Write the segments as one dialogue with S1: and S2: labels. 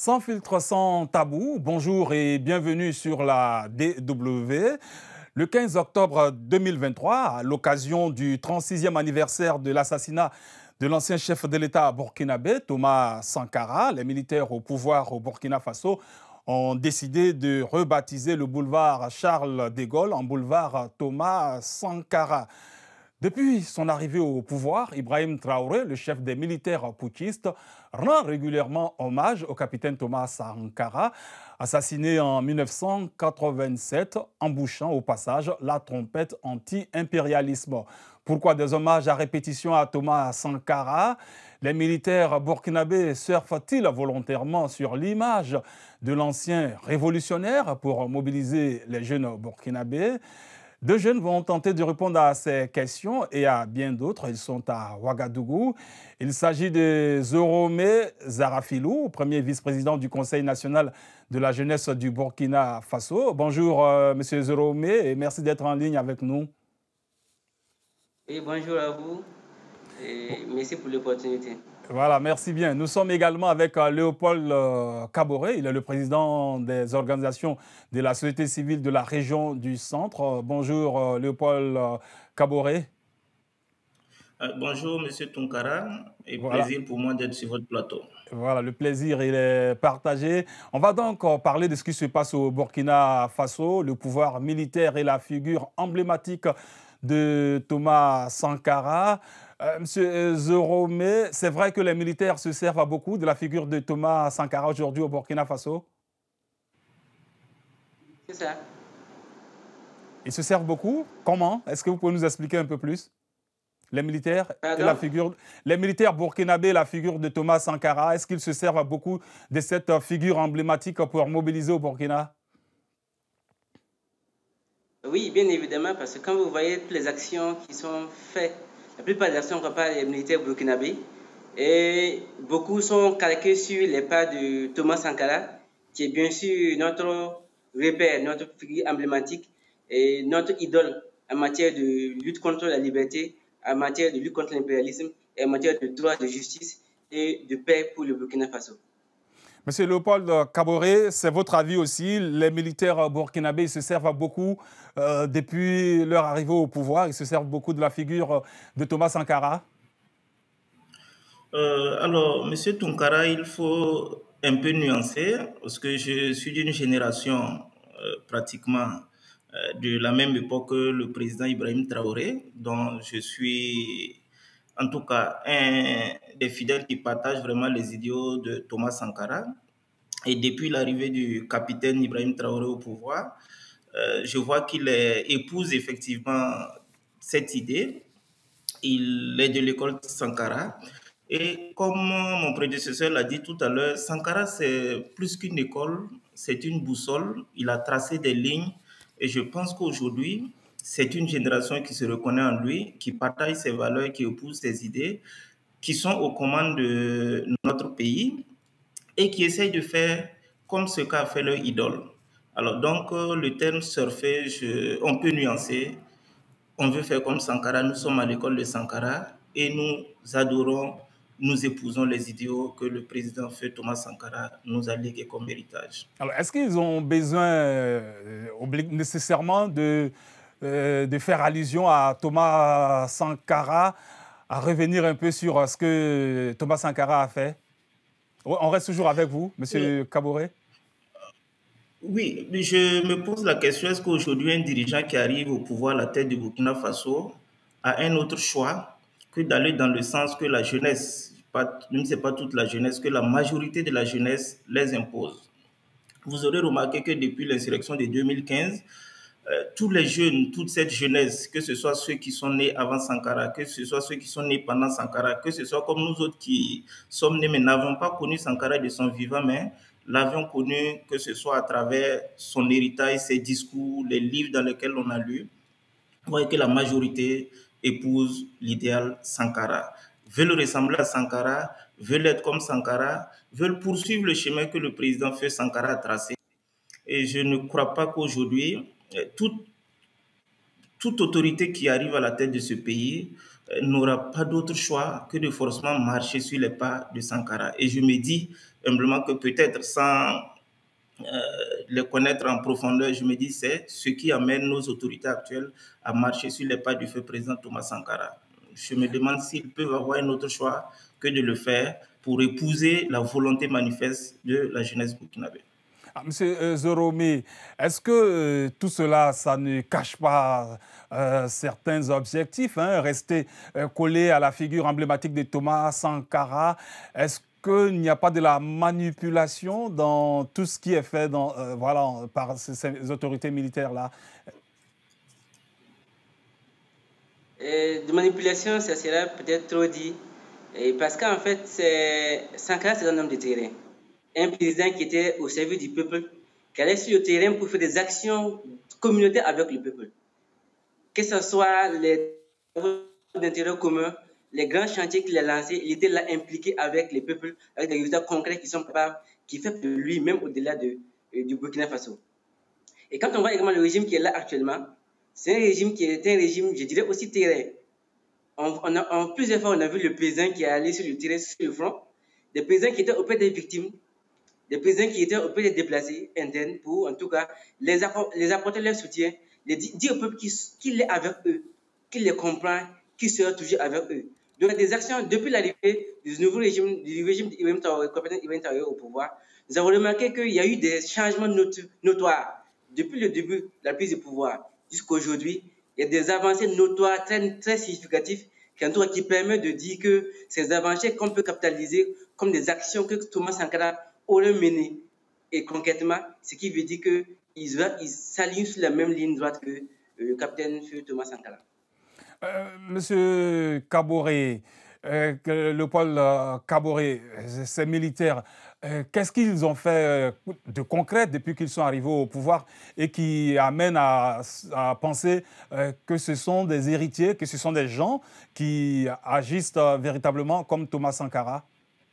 S1: Sans filtre, sans tabou, bonjour et bienvenue sur la DW. Le 15 octobre 2023, à l'occasion du 36e anniversaire de l'assassinat de l'ancien chef de l'État burkinabé, Thomas Sankara, les militaires au pouvoir au Burkina Faso ont décidé de rebaptiser le boulevard Charles de Gaulle en boulevard Thomas Sankara. Depuis son arrivée au pouvoir, Ibrahim Traoré, le chef des militaires putschistes, rend régulièrement hommage au capitaine Thomas Sankara, assassiné en 1987, embouchant au passage la trompette anti-impérialisme. Pourquoi des hommages à répétition à Thomas Sankara? Les militaires burkinabés surfent-ils volontairement sur l'image de l'ancien révolutionnaire pour mobiliser les jeunes burkinabés? Deux jeunes vont tenter de répondre à ces questions et à bien d'autres. Ils sont à Ouagadougou. Il s'agit de Zorome Zarafilou, premier vice-président du Conseil national de la jeunesse du Burkina Faso. Bonjour, monsieur Zorome, et merci d'être en ligne avec nous.
S2: Et bonjour à vous et merci pour l'opportunité.
S1: Voilà, merci bien. Nous sommes également avec Léopold Kaboré. Il est le président des organisations de la société civile de la région du Centre. Bonjour, Léopold Kaboré.
S3: Bonjour, Monsieur Tunkara, et
S1: Voilà.
S3: plaisir pour moi d'être sur votre plateau.
S1: Voilà, le plaisir, il est partagé. On va donc parler de ce qui se passe au Burkina Faso, le pouvoir militaire et la figure emblématique de Thomas Sankara. Monsieur Zorome, c'est vrai que les militaires se servent à beaucoup de la figure de Thomas Sankara aujourd'hui au Burkina Faso?
S2: C'est ça.
S1: Ils se servent beaucoup? Comment? Est-ce que vous pouvez nous expliquer un peu plus? Les militaires et la
S2: Pardon?
S1: figure, les militaires burkinabés, la figure de Thomas Sankara, est-ce qu'ils se servent à beaucoup de cette figure emblématique pour mobiliser au Burkina?
S2: Oui, bien évidemment, parce que quand vous voyez toutes les actions qui sont faites, la plupart des actions par les militaires burkinabés, et beaucoup sont calqués sur les pas de Thomas Sankara, qui est bien sûr notre repère, notre figure emblématique et notre idole en matière de lutte contre la liberté, en matière de lutte contre l'impérialisme et en matière de droit de justice et de paix pour le Burkina Faso.
S1: Monsieur Léopold Kaboré, c'est votre avis aussi. Les militaires burkinabés ils se servent à beaucoup, depuis leur arrivée au pouvoir, ils se servent beaucoup de la figure de Thomas Sankara.
S3: Alors, Monsieur Tunkara, il faut un peu nuancer, parce que je suis d'une génération pratiquement de la même époque que le président Ibrahim Traoré, dont je suis en tout cas un des fidèles qui partagent vraiment les idéaux de Thomas Sankara. Et depuis l'arrivée du capitaine Ibrahim Traoré au pouvoir, je vois qu'il épouse effectivement cette idée. Il est de l'école Sankara. Et comme mon prédécesseur l'a dit tout à l'heure, Sankara, c'est plus qu'une école, c'est une boussole. Il a tracé des lignes. Et je pense qu'aujourd'hui, c'est une génération qui se reconnaît en lui, qui partage ses valeurs, qui épouse ses idées, qui sont aux commandes de notre pays et qui essayent de faire comme ce qu'a fait leur idole. Alors donc, le terme surfer, on peut nuancer. On veut faire comme Sankara, nous sommes à l'école de Sankara et nous adorons, nous épousons les idéaux que le président feu Thomas Sankara nous a légués comme héritage.
S1: Alors, est-ce qu'ils ont besoin nécessairement de faire allusion à Thomas Sankara, à revenir un peu sur ce que Thomas Sankara a fait? On reste toujours avec vous, Monsieur Kaboré.
S3: Oui, mais je me pose la question, est-ce qu'aujourd'hui un dirigeant qui arrive au pouvoir à la tête du Burkina Faso a un autre choix que d'aller dans le sens que la jeunesse, même si ce n'est pas toute la jeunesse, que la majorité de la jeunesse les impose? Vous aurez remarqué que depuis l'insurrection de 2015, tous les jeunes, toute cette jeunesse, que ce soit ceux qui sont nés avant Sankara, que ce soit ceux qui sont nés pendant Sankara, que ce soit comme nous autres qui sommes nés mais n'avons pas connu Sankara de son vivant, mais l'avions connu que ce soit à travers son héritage, ses discours, les livres dans lesquels on a lu. Vous voyez que la majorité épouse l'idéal Sankara, veulent ressembler à Sankara, veulent être comme Sankara, veulent poursuivre le chemin que le président fait Sankara a tracé. Et je ne crois pas qu'aujourd'hui, toute autorité qui arrive à la tête de ce pays n'aura pas d'autre choix que de forcément marcher sur les pas de Sankara. Et je me dis humblement que peut-être sans les connaître en profondeur, je me dis c'est ce qui amène nos autorités actuelles à marcher sur les pas du feu président Thomas Sankara. Je me demande s'ils peuvent avoir un autre choix que de le faire pour épouser la volonté manifeste de la jeunesse burkinabé.
S1: Monsieur Zorome, est-ce que tout cela, ça ne cache pas certains objectifs, hein, rester collé à la figure emblématique de Thomas Sankara? Est-ce qu'il n'y a pas de la manipulation dans tout ce qui est fait voilà, par ces autorités militaires-là?
S2: De manipulation, ça sera peut-être trop dit, parce qu'en fait, Sankara, c'est un homme de terrain. Un président qui était au service du peuple, qui allait sur le terrain pour faire des actions communautaires avec le peuple. Que ce soit les travaux d'intérêt commun, les grands chantiers qu'il a lancés, il était là impliqué avec les peuples, avec des résultats concrets qui sont capables, qui fait de lui, même au-delà du Burkina Faso. Et quand on voit également le régime qui est là actuellement, c'est un régime qui est un régime, je dirais, aussi terrain. En plusieurs fois, on a vu le président qui est allé sur le terrain, sur le front, des présidents qui étaient auprès des victimes, des présidents qui étaient auprès des déplacés internes pour, en tout cas, les apporter leur soutien, dire au peuple qu'il est avec eux, qu'il les comprend, qu'il sera toujours avec eux. Donc, des actions, depuis l'arrivée du nouveau régime, d'Ibrahim Traoré au pouvoir, nous avons remarqué qu'il y a eu des changements notoires depuis le début de la prise du pouvoir jusqu'à aujourd'hui. Il y a des avancées notoires très, très significatives qui permettent de dire que ces avancées qu'on peut capitaliser comme des actions que Thomas Sankara aurait menées. Et concrètement, ce qui veut dire qu'il s'aligne sur la même ligne droite que le capitaine Thomas Sankara.
S1: Monsieur Kaboré, Léopold Kaboré, ces militaires, qu'est-ce qu'ils ont fait de concret depuis qu'ils sont arrivés au pouvoir et qui amène à penser que ce sont des héritiers, que ce sont des gens qui agissent véritablement comme Thomas Sankara?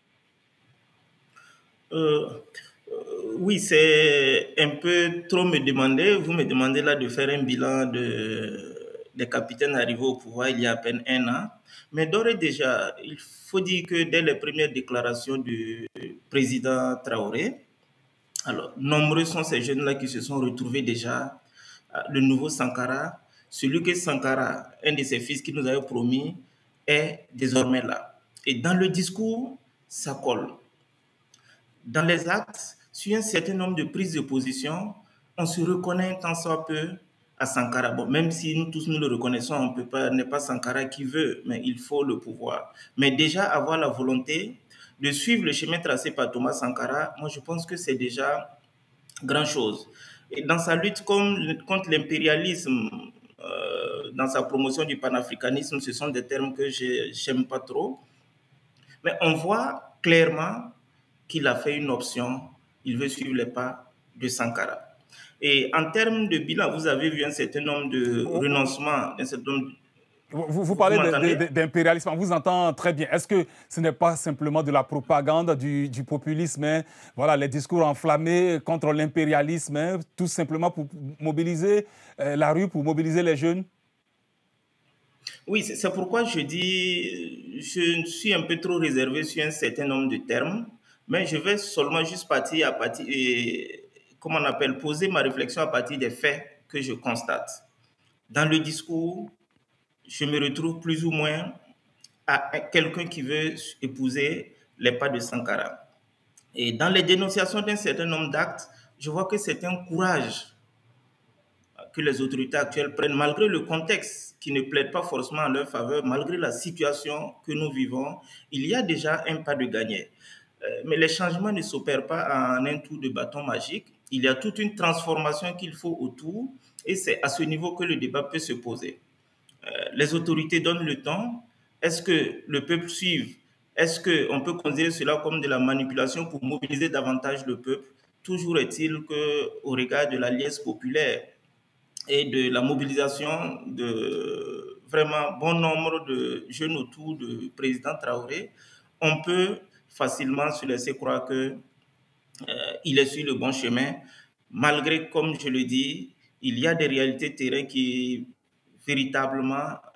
S3: Oui, c'est un peu trop me demander. Vous me demandez là de faire un bilan des capitaines arrivés au pouvoir il y a à peine un an. Mais d'ores et déjà, il faut dire que dès les premières déclarations du président Traoré, alors, nombreux sont ces jeunes-là qui se sont retrouvés déjà. Le nouveau Sankara, celui que Sankara, un de ses fils qui nous avait promis, est désormais là. Et dans le discours, ça colle. Dans les actes, sur un certain nombre de prises de position, on se reconnaît tant soit peu à Sankara. Bon, même si nous tous nous le reconnaissons, on peut pas, n'est pas Sankara qui veut, mais il faut le pouvoir. Mais déjà avoir la volonté de suivre le chemin tracé par Thomas Sankara, moi je pense que c'est déjà grand chose. Et dans sa lutte contre l'impérialisme, dans sa promotion du panafricanisme, ce sont des termes que je n'aime pas trop. Mais on voit clairement qu'il a fait une option, il veut suivre les pas de Sankara. Et en termes de bilan, vous avez vu un certain nombre de renoncements, un certain nombre.
S1: Vous parlez d'impérialisme, on vous entend très bien. Est-ce que ce n'est pas simplement de la propagande, du populisme, hein? Voilà, les discours enflammés contre l'impérialisme, hein, tout simplement pour mobiliser la rue, pour mobiliser les jeunes?
S3: Oui, c'est pourquoi je dis, je suis un peu trop réservé sur un certain nombre de termes, mais je vais seulement juste comment on appelle, poser ma réflexion à partir des faits que je constate. Dans le discours, je me retrouve plus ou moins à quelqu'un qui veut épouser les pas de Sankara. Et dans les dénonciations d'un certain nombre d'actes, je vois que c'est un courage que les autorités actuelles prennent, malgré le contexte qui ne plaide pas forcément en leur faveur, malgré la situation que nous vivons, il y a déjà un pas de gagné. Mais les changements ne s'opèrent pas en un tour de bâton magique. Il y a toute une transformation qu'il faut autour et c'est à ce niveau que le débat peut se poser. Les autorités donnent le temps. Est-ce que le peuple suive? Est-ce qu'on peut considérer cela comme de la manipulation pour mobiliser davantage le peuple? Toujours est-il qu'au regard de la liesse populaire et de la mobilisation de vraiment bon nombre de jeunes autour du président Traoré, on peut facilement se laisser croire qu'il est sur le bon chemin, malgré, comme je le dis, il y a des réalités terrain qui véritablement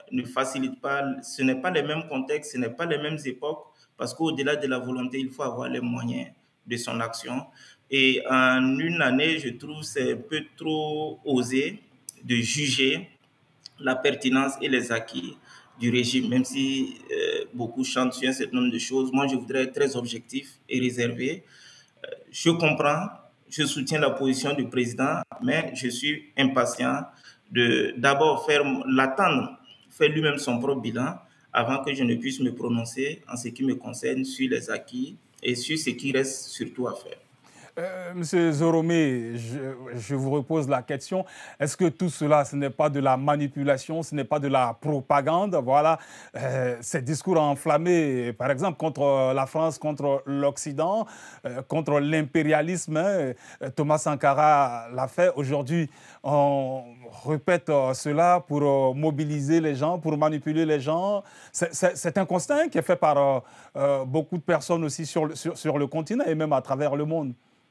S3: ne facilite pas, ce n'est pas les mêmes contextes, ce n'est pas les mêmes époques, parce qu'au-delà de la volonté, il faut avoir les moyens de son action. Et en une année, je trouve que c'est un peu trop osé de juger la pertinence et les acquis du régime, même si beaucoup chantent sur un certain nombre de choses. Moi, je voudrais être très objectif et réservé. Je comprends, je soutiens la position du président, mais je suis impatient de d'abord l'attendre, faire lui-même son propre bilan avant que je ne puisse me prononcer en ce qui me concerne sur les acquis et sur ce qui reste surtout à faire.
S1: Monsieur Zoromé, je vous repose la question. Est-ce que tout cela, ce n'est pas de la manipulation, ce n'est pas de la propagande? Voilà, ces discours enflammés, par exemple, contre la France, contre l'Occident, contre l'impérialisme. Thomas Sankara l'a fait. Aujourd'hui, on répète cela pour mobiliser les gens, pour manipuler les gens. C'est un constat qui est fait par beaucoup de personnes aussi sur le continent et même à travers le monde.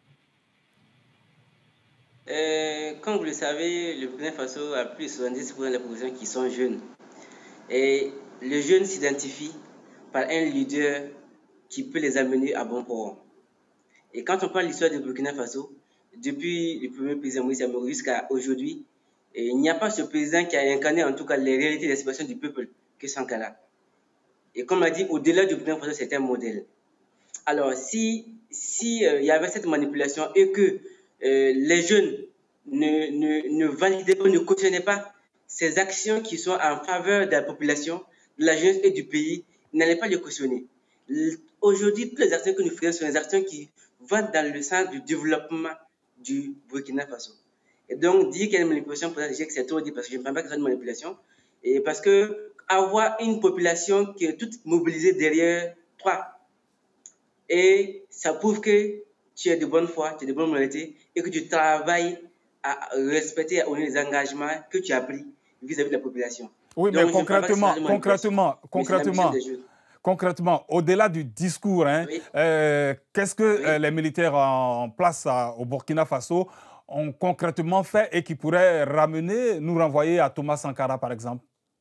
S2: Comme vous le savez, le Burkina Faso a plus de 70% de la population qui sont jeunes. Et les jeunes s'identifient par un leader qui peut les amener à bon port. Et quand on parle de l'histoire du Burkina Faso, depuis le premier président Moïse Amoro jusqu'à aujourd'hui, il n'y a pas ce président qui a incarné en tout cas les réalités des situations du peuple que Sankara. Et comme on l'a dit, au-delà du Burkina Faso, c'est un modèle. Alors, si y avait cette manipulation et que les jeunes ne validaient pas, ne cautionnaient pas ces actions qui sont en faveur de la population, de la jeunesse et du pays, ils n'allaient pas les cautionner. Aujourd'hui, toutes les actions que nous faisons sont des actions qui vont dans le sens du développement du Burkina Faso. Et donc, dire qu'il y a une manipulation, pour ça, je dis que c'est trop dit parce que je ne pense pas que ce soit une manipulation. Et parce que avoir une population qui est toute mobilisée derrière toi, et ça prouve que tu es de bonne foi, tu es de bonne moralité et que tu travailles à respecter, à honorer les engagements que tu as pris vis-à-vis de la population.
S1: Oui, donc, mais concrètement, au-delà du discours, hein, oui. Qu'est-ce que les militaires en place au Burkina Faso ont concrètement fait et qui pourrait nous renvoyer à Thomas Sankara, par exemple?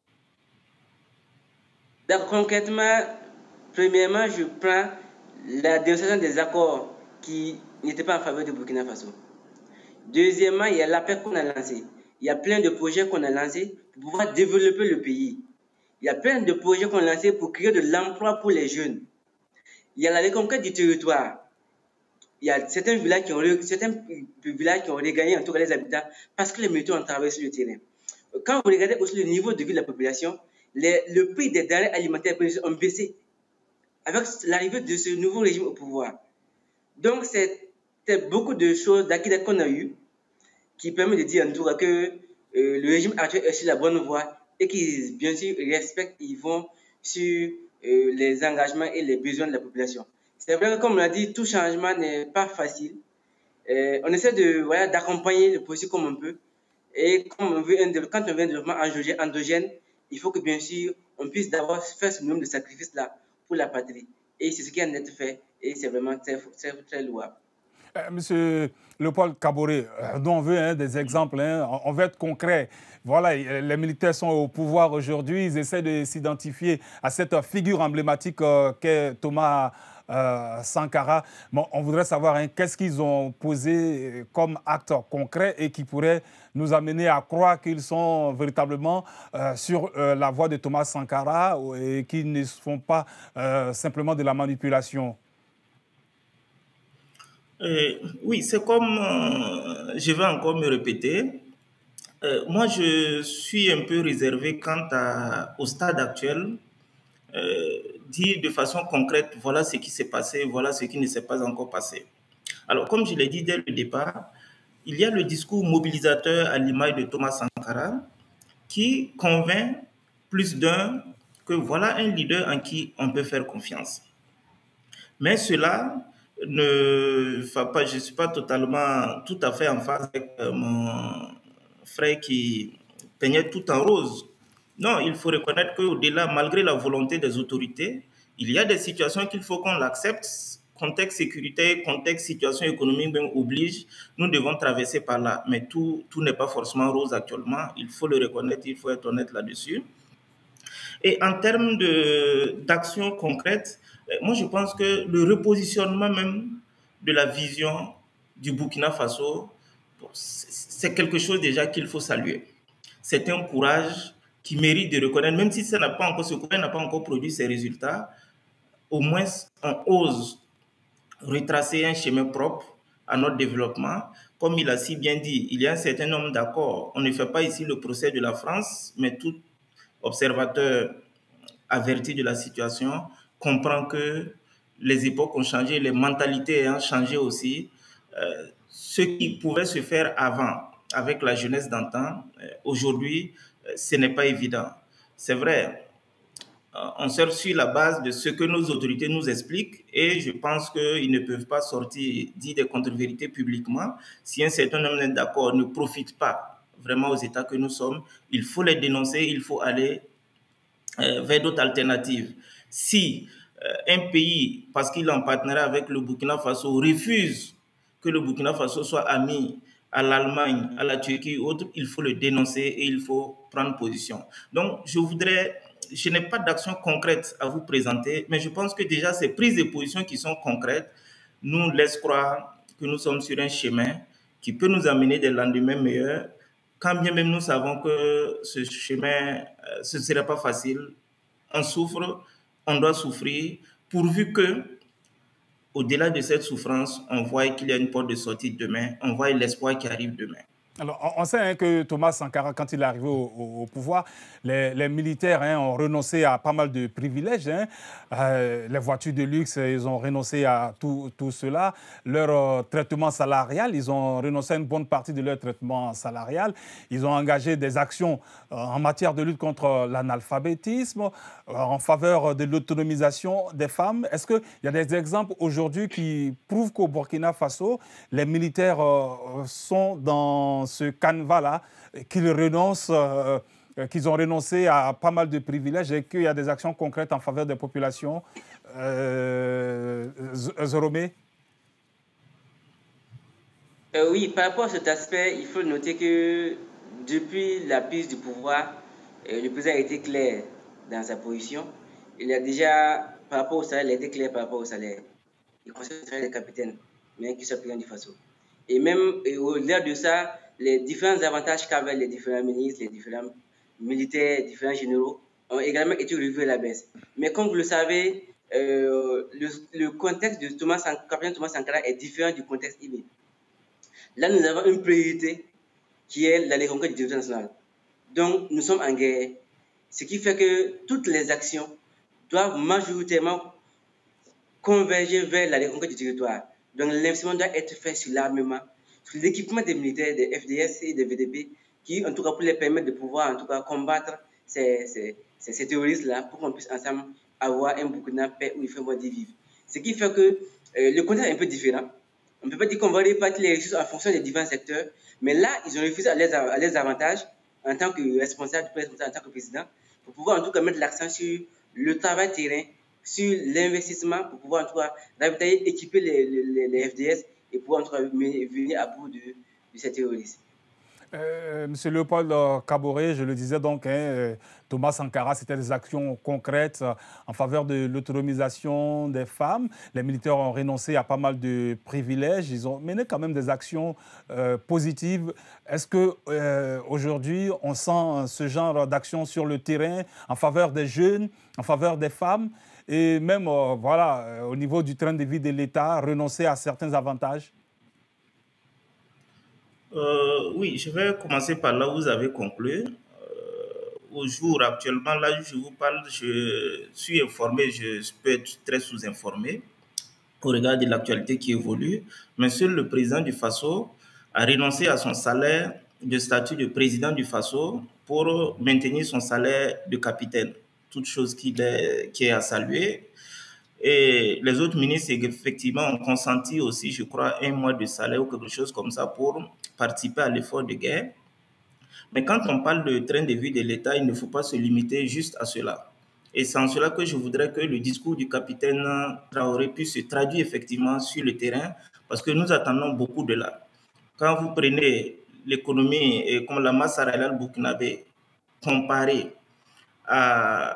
S2: Donc, concrètement, premièrement, je prends la dénonciation des accords qui n'étaient pas en faveur du Burkina Faso. Deuxièmement, il y a l'appel qu'on a lancé. Il y a plein de projets qu'on a lancés pour pouvoir développer le pays. Il y a plein de projets qu'on a lancés pour créer de l'emploi pour les jeunes. Il y a la reconquête du territoire. Il y a certains villages qui ont regagné en tout cas les habitants parce que les militaires ont travaillé sur le terrain. Quand vous regardez aussi le niveau de vie de la population, le prix des denrées alimentaires ont baissé avec l'arrivée de ce nouveau régime au pouvoir. Donc, c'est beaucoup de choses d'acquis qu'on a eu qui permettent de dire en tout cas que le régime actuel est sur la bonne voie et qu'ils, bien sûr, respectent, ils vont sur les engagements et les besoins de la population. C'est vrai que, comme on l'a dit, tout changement n'est pas facile. On essaie d'accompagner le processus comme on peut. Et comme on veut quand on veut un développement endogène, il faut que, bien sûr, on puisse d'abord faire ce nombre de sacrifices-là pour la patrie. Et c'est ce qui a été fait et c'est vraiment très, très, très louable.
S1: Monsieur Léopold Kaboré, nous on veut des exemples, on veut être concret. Voilà, les militaires sont au pouvoir aujourd'hui, ils essaient de s'identifier à cette figure emblématique qu'est Thomas Sankara. Bon, on voudrait savoir qu'est-ce qu'ils ont posé comme acte concret et qui pourrait nous amener à croire qu'ils sont véritablement sur la voie de Thomas Sankara et qu'ils ne font pas simplement de la manipulation.
S3: Oui, c'est comme, je vais encore me répéter, moi je suis un peu réservé quant au stade actuel, dire de façon concrète, voilà ce qui s'est passé, voilà ce qui ne s'est pas encore passé. Alors, comme je l'ai dit dès le départ, il y a le discours mobilisateur à l'image de Thomas Sankara qui convainc plus d'un que voilà un leader en qui on peut faire confiance. Mais cela ne va pas, je ne suis pas tout à fait en phase avec mon frère qui peignait tout en rose. Non, il faut reconnaître qu'au-delà, malgré la volonté des autorités, il y a des situations qu'il faut qu'on l'accepte. Contexte sécuritaire, contexte situation économique même oblige, nous devons traverser par là. Mais tout n'est pas forcément rose actuellement, il faut le reconnaître, il faut être honnête là-dessus. Et en termes d'action concrète, moi je pense que le repositionnement même de la vision du Burkina Faso, c'est quelque chose déjà qu'il faut saluer. C'est un courage qui mérite de reconnaître, même si ce courage n'a pas encore produit ses résultats, au moins on ose retracer un chemin propre à notre développement. Comme il a si bien dit, il y a un certain nombre d'accords. On ne fait pas ici le procès de la France, mais tout observateur averti de la situation comprend que les époques ont changé, les mentalités ont changé aussi. Ce qui pouvait se faire avant, avec la jeunesse d'antan, aujourd'hui, ce n'est pas évident. C'est vrai, on sort sur la base de ce que nos autorités nous expliquent et je pense qu'ils ne peuvent pas sortir, dire des contre-vérités publiquement. Si un certain nombre d'accords ne profitent pas vraiment aux États que nous sommes, il faut les dénoncer, il faut aller vers d'autres alternatives. Si un pays, parce qu'il est en partenariat avec le Burkina Faso, refuse que le Burkina Faso soit ami à l'Allemagne, à la Turquie ou autre, il faut le dénoncer et il faut prendre position. Donc, je n'ai pas d'action concrète à vous présenter, mais je pense que déjà ces prises de position qui sont concrètes nous laissent croire que nous sommes sur un chemin qui peut nous amener des lendemains meilleurs, quand bien même nous savons que ce chemin, ce ne serait pas facile. On souffre, on doit souffrir, pourvu que, au-delà de cette souffrance, on voit qu'il y a une porte de sortie demain, on voit l'espoir qui arrive demain.
S1: Alors, on sait hein, que Thomas Sankara, quand il est arrivé au pouvoir, les militaires hein, ont renoncé à pas mal de privilèges. Hein. Les voitures de luxe, ils ont renoncé à tout cela. Leur traitement salarial, ils ont renoncé à une bonne partie de leur traitement salarial. Ils ont engagé des actions en matière de lutte contre l'analphabétisme, en faveur de l'autonomisation des femmes. Est-ce qu'il y a des exemples aujourd'hui qui prouvent qu'au Burkina Faso, les militaires sont dans ce canevas-là, qu'ils qu'ils ont renoncé à pas mal de privilèges et qu'il y a des actions concrètes en faveur des populations. Zoromé?
S2: Oui, par rapport à cet aspect, il faut noter que depuis la prise du pouvoir, le président a été clair dans sa position. Il a déjà, par rapport au salaire, il a été clair par rapport au salaire. Il considère les capitaines, mais qui sont président du Faso. Et même au-delà de ça, les différents avantages qu'avaient les différents ministres, les différents militaires, les différents généraux ont également été revus à la baisse. Mais comme vous le savez, le contexte de capitaine Thomas Sankara est différent du contexte IBI. Là, nous avons une priorité qui est la reconquête du territoire national. Donc, nous sommes en guerre. Ce qui fait que toutes les actions doivent majoritairement converger vers la reconquête du territoire. Donc, l'investissement doit être fait sur l'armement, sur l'équipement des militaires, des FDS et des VDP, qui, en tout cas, pour les permettre de pouvoir, en tout cas, combattre ces terroristes-là, pour qu'on puisse ensemble avoir un Burkina paix où il fait moins d'y vivre. Ce qui fait que le contexte est un peu différent. On ne peut pas dire qu'on va répartir les ressources en fonction des différents secteurs, mais là, ils ont refusé à leurs avantages en tant que responsable, en tant que président, pour pouvoir en tout cas mettre l'accent sur le travail terrain, sur l'investissement, pour pouvoir en tout cas ravitailler, équiper les FDS et pouvoir en tout cas venir à bout de ces terroristes.
S1: Monsieur Léopold Kaboré, je le disais donc, hein, Thomas Sankara, c'était des actions concrètes en faveur de l'autonomisation des femmes. Les militaires ont renoncé à pas mal de privilèges. Ils ont mené quand même des actions positives. Est-ce qu'aujourd'hui, on sent ce genre d'action sur le terrain en faveur des jeunes, en faveur des femmes et même voilà, au niveau du train de vie de l'État, renoncer à certains avantages?
S3: Oui, je vais commencer par là où vous avez conclu. Au jour actuellement, là je vous parle, je suis informé, je peux être très sous-informé au regard de l'actualité qui évolue, mais seul le président du Faso a renoncé à son salaire de statut de président du Faso pour maintenir son salaire de capitaine, toute chose qui est à saluer. Et les autres ministres, effectivement, ont consenti aussi, je crois, 1 mois de salaire ou quelque chose comme ça pour participer à l'effort de guerre. Mais quand on parle de train de vie de l'État, il ne faut pas se limiter juste à cela. Et c'est en cela que je voudrais que le discours du capitaine Traoré puisse se traduire effectivement sur le terrain, parce que nous attendons beaucoup de là. Quand vous prenez l'économie comme la masse salariale burkinabé comparée à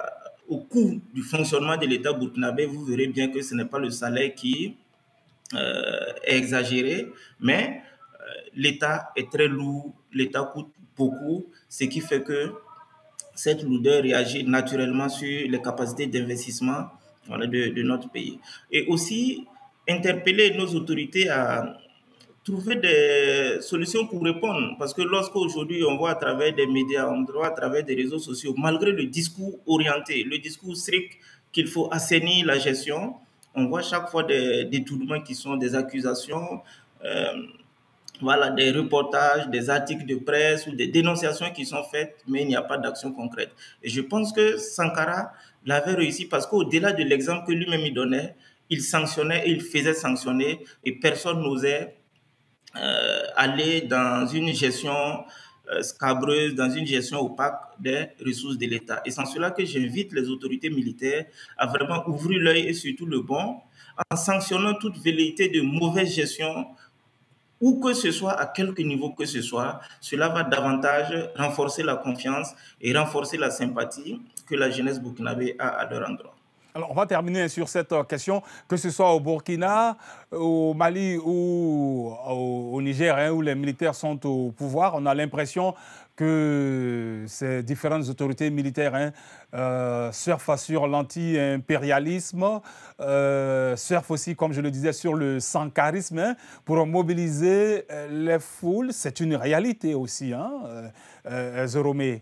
S3: au coût du fonctionnement de l'État burkinabé, vous verrez bien que ce n'est pas le salaire qui est exagéré, mais l'État est très lourd, l'État coûte beaucoup, ce qui fait que cette lourdeur réagit naturellement sur les capacités d'investissement, voilà, de notre pays. Et aussi, interpeller nos autorités à trouver des solutions pour répondre. Parce que lorsqu'aujourd'hui, on voit à travers des médias, on voit à travers des réseaux sociaux, malgré le discours orienté, le discours strict qu'il faut assainir la gestion, on voit chaque fois des détournements qui sont des accusations, euh, voilà, des reportages, des articles de presse ou des dénonciations qui sont faites, mais il n'y a pas d'action concrète. Et je pense que Sankara l'avait réussi parce qu'au-delà de l'exemple que lui-même il donnait, il sanctionnait et il faisait sanctionner et personne n'osait aller dans une gestion scabreuse, dans une gestion opaque des ressources de l'État. Et c'est en cela que j'invite les autorités militaires à vraiment ouvrir l'œil et surtout le bon, en sanctionnant toute velléité de mauvaise gestion où que ce soit, à quelque niveau que ce soit. Cela va davantage renforcer la confiance et renforcer la sympathie que la jeunesse burkinabé a à leur endroit.
S1: Alors, on va terminer sur cette question, que ce soit au Burkina, au Mali ou au Niger, hein, où les militaires sont au pouvoir. On a l'impression que ces différentes autorités militaires, hein, surfent sur l'anti-impérialisme, surfent aussi, comme je le disais, sur le sankarisme, hein, pour mobiliser les foules. C'est une réalité aussi, hein, Zoromé.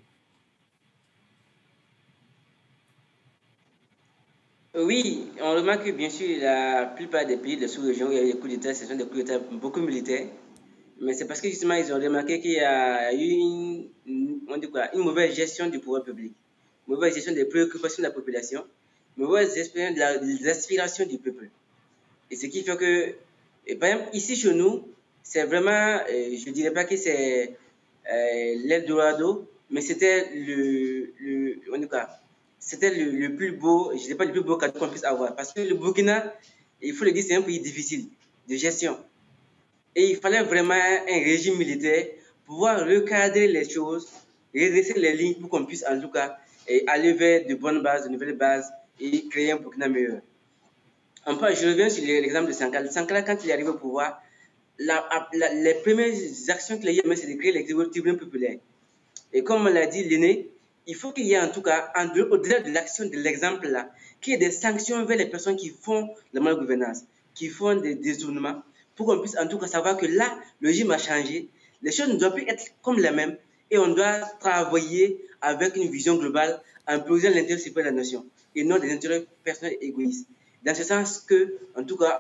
S2: Oui, on remarque que bien sûr, la plupart des pays de la sous-région où il y a eu des coups d'État, ce sont des coups d'État beaucoup militaires. Mais c'est parce que justement, ils ont remarqué qu'il y a eu on dit quoi, une mauvaise gestion du pouvoir public, mauvaise gestion des préoccupations de la population, mauvaise gestion des aspirations du peuple. Et ce qui fait que, et par exemple, ici chez nous, c'est vraiment, je ne dirais pas que c'est l'Eldorado, mais c'était on dit quoi, c'était le plus beau, je ne sais pas le plus beau cadeau qu'on puisse avoir. Parce que le Burkina, il faut le dire, c'est un pays difficile de gestion. Et il fallait vraiment un régime militaire pour pouvoir recadrer les choses, redresser les lignes pour qu'on puisse en tout cas aller vers de bonnes bases, de nouvelles bases et créer un Burkina meilleur. Je reviens sur l'exemple de Sankara. Sankara, quand il est arrivé au pouvoir, les premières actions qu'il a eues, c'est de créer les tribunaux populaires. Et comme on l'a dit, l'aîné, il faut qu'il y ait en tout cas, au-delà de l'action, de l'exemple là, qu'il y ait des sanctions vers les personnes qui font la malgouvernance, qui font des détournements, pour qu'on puisse en tout cas savoir que là, le régime a changé, les choses ne doivent plus être comme les mêmes, et on doit travailler avec une vision globale en privilégiant l'intérêt supérieur de la nation, et non des intérêts personnels égoïstes. Dans ce sens que, en tout cas,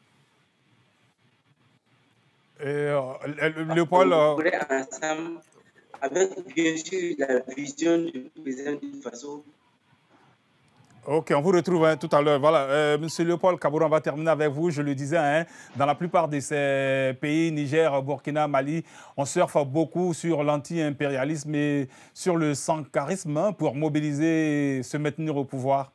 S1: Léopold,
S2: on pourrait ensemble, avec bien sûr la vision du président du Faso.
S1: ok, on vous retrouve, hein, tout à l'heure. Voilà, Monsieur Léopold Kabouron, on va terminer avec vous. Je le disais, hein, dans la plupart de ces pays, Niger, Burkina, Mali, on surfe beaucoup sur l'anti-impérialisme et sur le sankarisme, hein, pour mobiliser, se maintenir au pouvoir.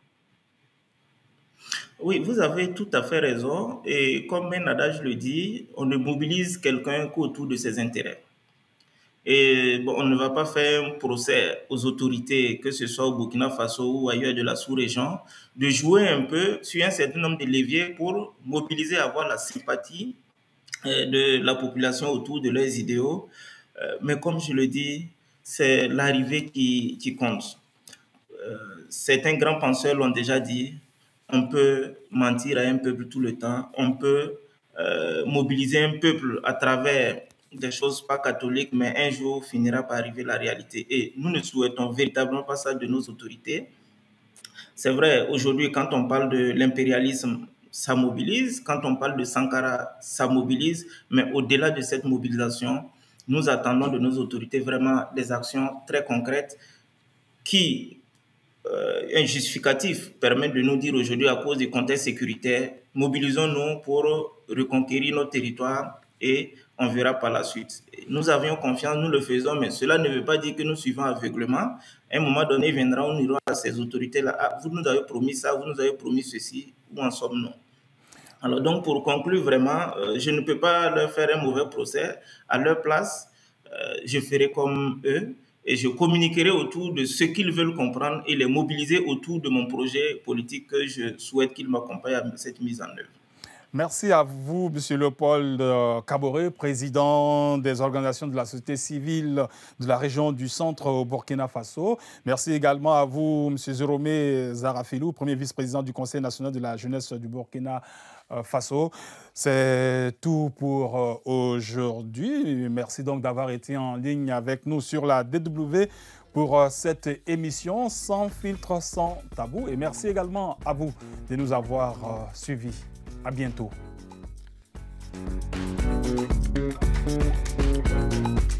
S3: Oui, vous avez tout à fait raison. Et comme un adage le dit, on ne mobilise quelqu'un qu'autour de ses intérêts. Et bon, on ne va pas faire un procès aux autorités, que ce soit au Burkina Faso ou ailleurs de la sous-région, de jouer un peu sur un certain nombre de leviers pour mobiliser, avoir la sympathie de la population autour de leurs idéaux. Mais comme je le dis, c'est l'arrivée qui compte. Certains grands penseurs l'ont déjà dit, on peut mentir à un peuple tout le temps, on peut mobiliser un peuple à travers des choses pas catholiques, mais un jour finira par arriver la réalité. Et nous ne souhaitons véritablement pas ça de nos autorités. C'est vrai, aujourd'hui, quand on parle de l'impérialisme, ça mobilise. Quand on parle de Sankara, ça mobilise. Mais au-delà de cette mobilisation, nous attendons de nos autorités vraiment des actions très concrètes qui, un justificatif, permet de nous dire aujourd'hui, à cause du contexte sécuritaire, mobilisons-nous pour reconquérir nos territoires et on verra par la suite. Nous avions confiance, nous le faisons, mais cela ne veut pas dire que nous suivons aveuglement. À un moment donné, il viendra, on ira à ces autorités-là. Ah, vous nous avez promis ça, vous nous avez promis ceci, où en sommes-nous? Alors donc, pour conclure vraiment, je ne peux pas leur faire un mauvais procès. À leur place, je ferai comme eux. et je communiquerai autour de ce qu'ils veulent comprendre et les mobiliser autour de mon projet politique que je souhaite qu'ils m'accompagnent à cette mise en œuvre.
S1: Merci à vous, M. Léopold Kaboré, président des organisations de la société civile de la région du centre au Burkina Faso. Merci également à vous, M. Jérôme Zarafilou, premier vice-président du Conseil national de la jeunesse du Burkina Faso. C'est tout pour aujourd'hui. Merci donc d'avoir été en ligne avec nous sur la DW pour cette émission Sans filtre, sans tabou. Et merci également à vous de nous avoir suivis. À bientôt.